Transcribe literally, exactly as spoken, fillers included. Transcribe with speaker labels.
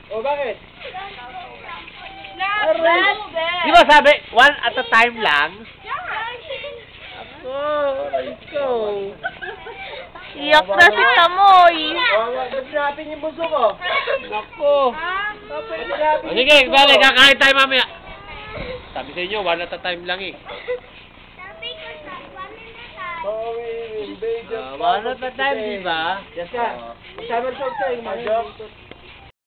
Speaker 1: O, bakit?
Speaker 2: Di ba sabi, one at a time lang?
Speaker 1: Ako, aray ko.
Speaker 3: Iyak na si Tamoy.
Speaker 1: Wawa, ba't sinapin yung buso ko?
Speaker 2: Ako.
Speaker 1: Ba't sinapin
Speaker 2: O sige, bale, kakain tayo mamaya. Sabi sa inyo, one at a time lang eh.
Speaker 1: Oh, we will be just
Speaker 2: Uh, one at a time, di ba?
Speaker 1: Yes, ka. Summer short ka, yung mga joke.